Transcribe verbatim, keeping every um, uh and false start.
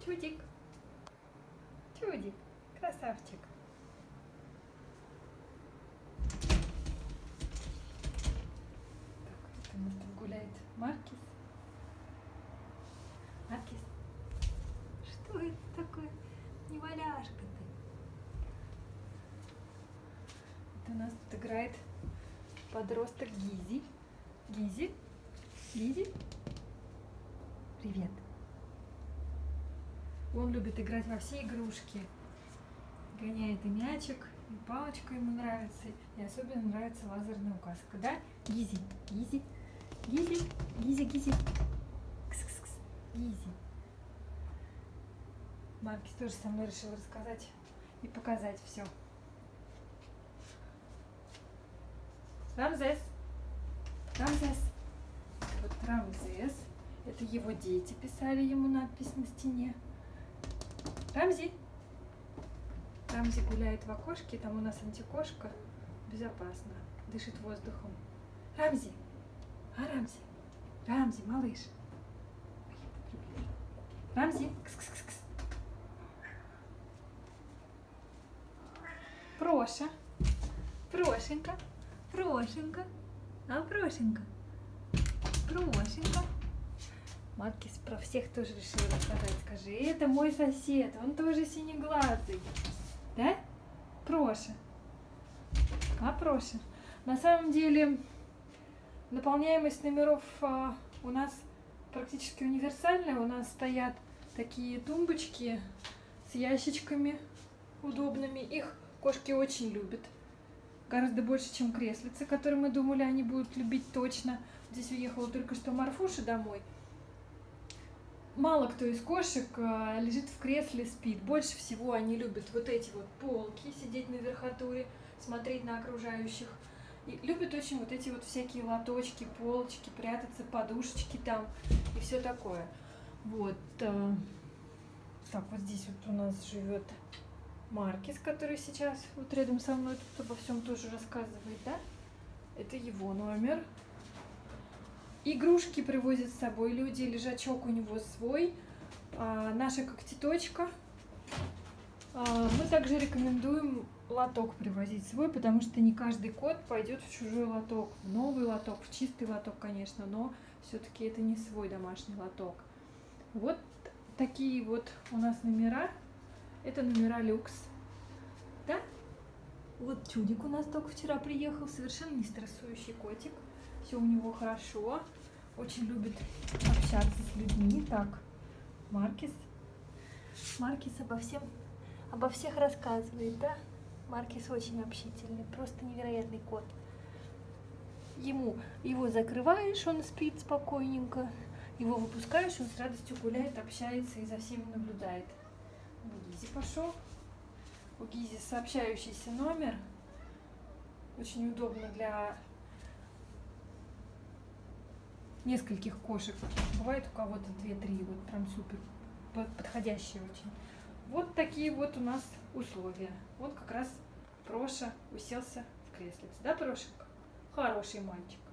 Чудик. Чудик. Красавчик. Так, это у нас тут гуляет Маркис. Маркис. Что это такое? Неваляшка ты. Это у нас тут играет подросток Гизи. Гизи. Гизи. Привет. Он любит играть во все игрушки. Гоняет и мячик, и палочка ему нравится. И особенно нравится лазерная указка. Да? Гизи. Гизи. Гизи. Гизи. Гизи. Кс-кс-кс. Гизи. Маркис тоже со мной решил рассказать и показать все. Рамзес. Рамзес. Вот Рамзес. Это его дети писали ему надпись на стене. Рамзи. Рамзи гуляет в окошке, там у нас антикошка. Безопасно. Дышит воздухом. Рамзи. А, Рамзи. Рамзи, малыш. Рамзи. Кс-кс-кс-кс. Проша. Прошенька. Прошенька. А, Прошенька. Прошенька. Маркис про всех тоже решил рассказать. Скажи, это мой сосед, он тоже синеглазый. Да? Проша. А, Проша. На самом деле, наполняемость номеров а, у нас практически универсальная. У нас стоят такие тумбочки с ящичками удобными. Их кошки очень любят. Гораздо больше, чем креслицы, которые мы думали, они будут любить точно. Здесь уехала только что Марфуша домой. Мало кто из кошек лежит в кресле, спит. Больше всего они любят вот эти вот полки, сидеть на верхотуре, смотреть на окружающих. И любят очень вот эти вот всякие лоточки, полочки, прятаться, подушечки там и все такое. Вот. Так, вот здесь вот у нас живет Маркис, который сейчас вот рядом со мной тут обо всем тоже рассказывает, да? Это его номер. Игрушки привозят с собой люди, лежачок у него свой, а, наша когтеточка. А, мы также рекомендуем лоток привозить свой, потому что не каждый кот пойдет в чужой лоток, в новый лоток, в чистый лоток, конечно, но все-таки это не свой домашний лоток. Вот такие вот у нас номера. Это номера люкс. Да? Вот Чудик у нас только вчера приехал, совершенно не стрессующий котик. Все у него хорошо, очень любит общаться с людьми. Так, Маркис. Маркис обо всем, обо всех рассказывает, да? Маркис очень общительный, просто невероятный кот. Ему, его закрываешь, он спит спокойненько, его выпускаешь, он с радостью гуляет, общается и за всеми наблюдает. У Гизи пошел. У Гизи сообщающийся номер. Очень удобно для нескольких кошек. Бывает у кого-то две-три, вот прям супер подходящие очень. Вот такие вот у нас условия. Вот как раз Проша уселся в креслице. Да, Прошенька? Хороший мальчик.